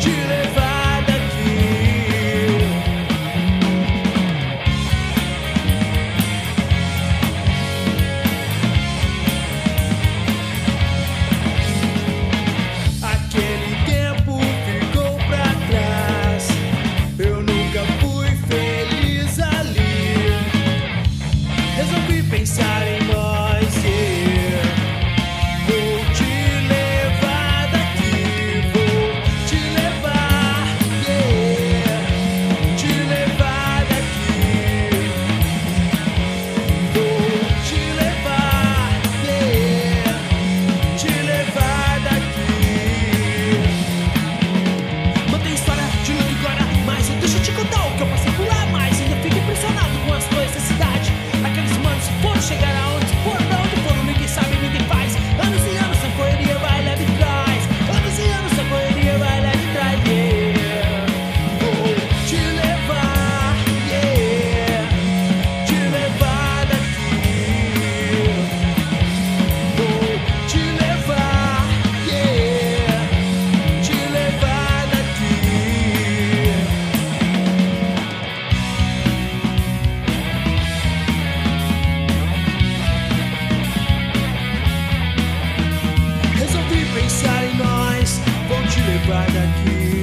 te levar daqui. Aquele tempo ficou pra trás, eu nunca fui feliz ali. Resolvi pensar em nós, yeah. Vou te levar daqui, vou te levar, yeah. Te levar daqui, vou te levar, yeah. Te levar daqui. Mantém história de luta e glória, mas deixa eu te contar o que eu passei por lá. Mas ainda fico impressionado com as coisas da cidade. Aqueles manos foram chegar aonde foram, pra onde foram, ninguém sabe, ninguém faz. Anos e anos a correria vai leve e trás. Anos e anos a correria vai leve e traz, yeah. Vou te levar, yeah. Te levar daqui. Vou te levar, yeah. Te levar daqui. Resolvi pensar em nós, vou te levar daqui.